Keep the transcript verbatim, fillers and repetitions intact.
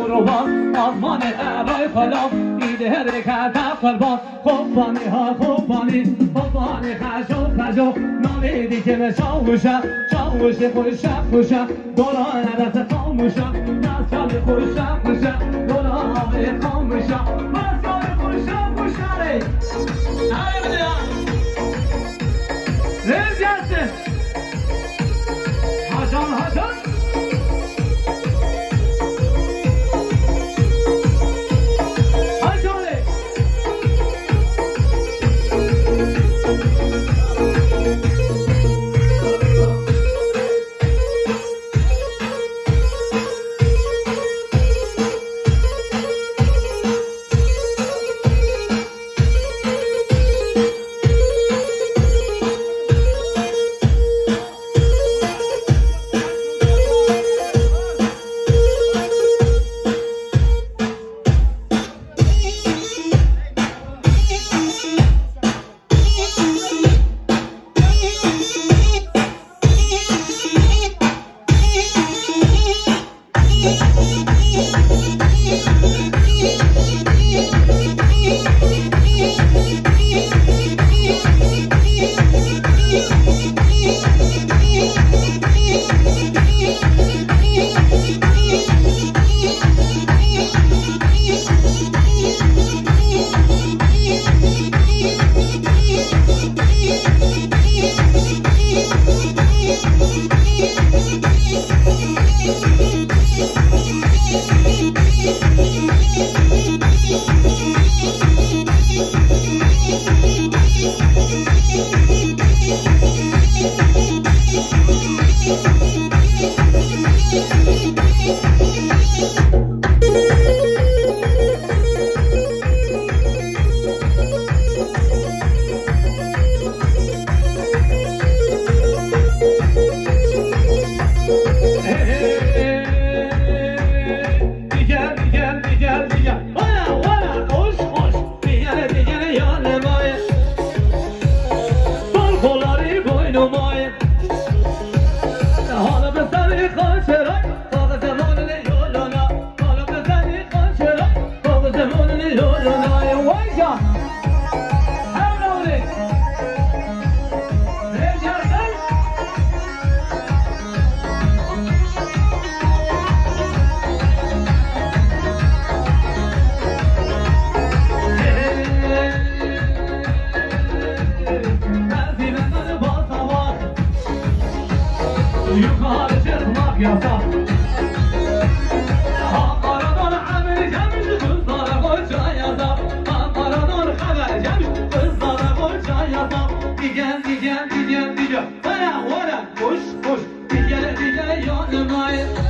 روان آزمان ارای خلام ایده هدر کرده قربان خوبانی ها خوبانی خوبانی خشو خشو نامیدی که به شاوشم شاوش خوشم خوشم دوران دست خاموشم دستال خوشم خوشم دوران خاموشم دستال خوشم خوشم ای بده ریز جسته هاشان هاشان Digen digen digen digen, bana bana, koş koş, digen digen yanıma.